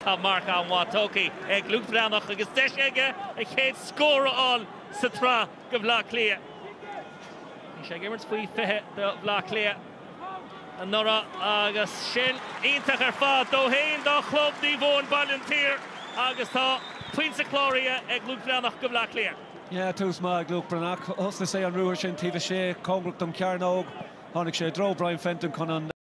tá Mark an Watoki ag Luke Breathnach agus deis aige a chéad scóra all sa trá go bhla clia. Ní sé gimmert faoi fithe do bhla clia. An nora agus sin ionintach ar fad dó héin dá chlub ní bhón volunteer agus tá puinte chlória ag Luke Breathnach go bhla clia. Yeah, tús má Luke Breathnach, hosna sé an ruúir sin tíbh sé cóngrach dom cearnóg, tháinig sé dro Brian Fenton chun an